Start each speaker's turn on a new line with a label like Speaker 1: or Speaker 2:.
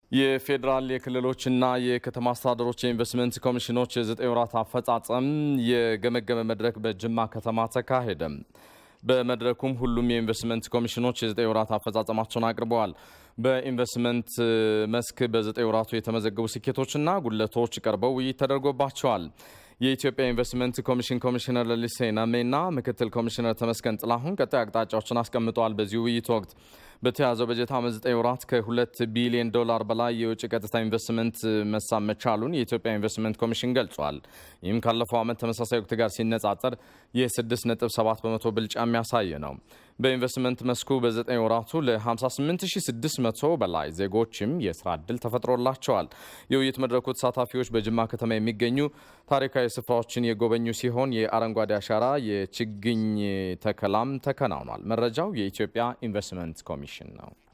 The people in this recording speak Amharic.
Speaker 1: የፌዴራል የክልሎችና የከተማ አስተዳደሮች የኢንቨስትመንት ኮሚሽኖች የ9 ወራት አፈጻጸም የገመገመ መድረክ በጅማ ከተማ ተካሄደ። በመድረኩም ሁሉም የኢንቨስትመንት ኮሚሽኖች የ9 ወራት አፈጻጸማቸውን አቅርበዋል። በኢንቨስትመንት መስክ በ9 ወራቱ የተመዘገቡ ስኬቶችና ጉድለቶች ቀርበው ውይይት ተደርጎባቸዋል። የኢትዮጵያ ኢንቨስትመንት ኮሚሽን ኮሚሽነር ለሊሴ ናሜና ምክትል ኮሚሽነር ተመስገን ጥላሁን ቀጣይ አቅጣጫዎችን አስቀምጠዋል። በዚህ ውይይት ወቅት በተያዘው በጀት ዓመት 9 ወራት ከ2 ቢሊዮን ዶላር በላይ የውጭ ቀጥታ ኢንቨስትመንት መሳብ መቻሉን የኢትዮጵያ ኢንቨስትመንት ኮሚሽን ገልጿል። ይህም ካለፈው ዓመት ተመሳሳይ ወቅት ጋር ሲነጻጸር የ6.7 በመቶ ብልጫ የሚያሳይ ነው። በኢንቨስትመንት መስኩ በ9 ወራቱ ለ58600 በላይ ዜጎችም የስራ ዕድል ተፈጥሮላቸዋል። የውይይት መድረኩ ተሳታፊዎች በጅማ ከተማ የሚገኙ ታሪካዊ ስፍራዎችን የጎበኙ ሲሆን የአረንጓዴ አሻራ የችግኝ ተከላም ተከናውኗል። መረጃው የኢትዮጵያ ኢንቨስትመንት ኮሚሽን ነው።